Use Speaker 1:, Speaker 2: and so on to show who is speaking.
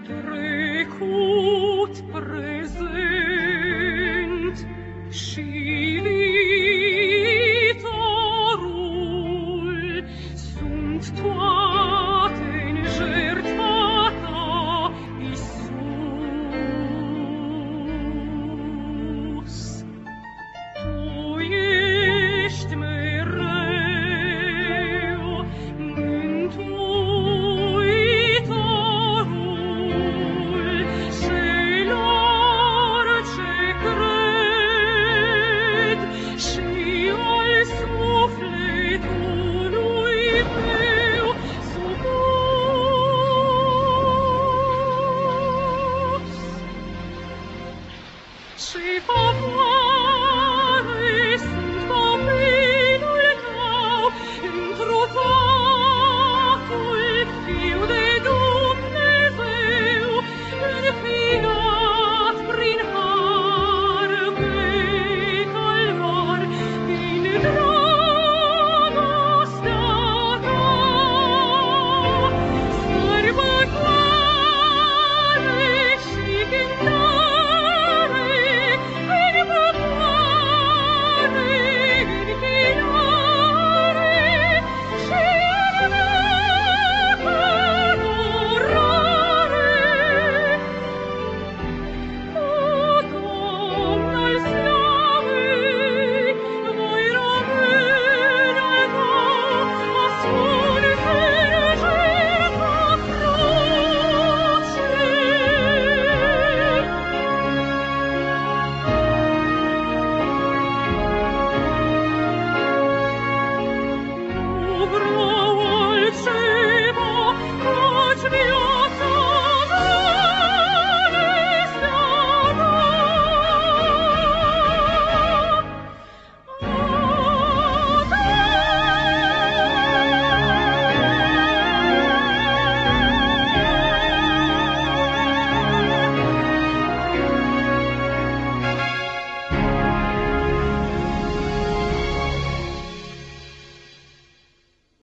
Speaker 1: trecut, prezent și viitorul sunt toate în jertfa ta, Iisus. Tu ești mereu Mântuitorul celor ce cred și al sufletului meu supus. Ce favoare sunt copilul tău, întru Tatăl, Fiu de Dumnezeu, înfiat prin har pe calvar, din dragostea ta. Sărbătoare și cântare, învățare, închinare și în veac adorare. O, Domn al slavei, voi rămâne al tău, ascuns în jertfa cruce. Nu vreau altceva, căci mi-a